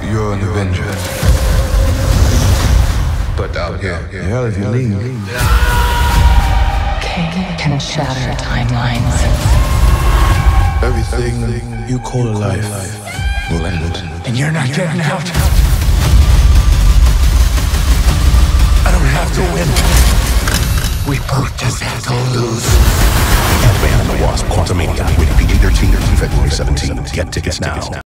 You're an Avenger. But out here, hell if you leave. Kang can shatter timelines. everything You call a life will end. And you're not getting out. I don't have to win. We both just have to lose. Ant-Man and the Wasp: Quantumania. Rated PG-13. February 17th. Get tickets now.